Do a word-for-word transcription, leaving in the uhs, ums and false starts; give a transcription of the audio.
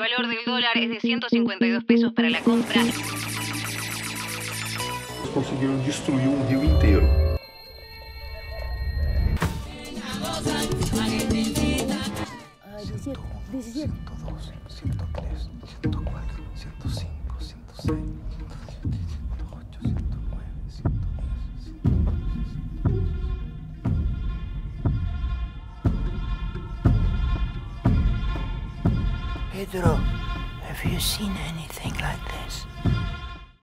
valor del dólar es de ciento cincuenta y dos pesos para la compra. Conseguiram destruir um rio inteiro. ciento uno, ciento dos, ciento tres, ciento cuatro, ciento cinco, ciento seis, ciento ocho, ciento nueve, ciento diez, ciento once. Pedro, have you seen anything like this?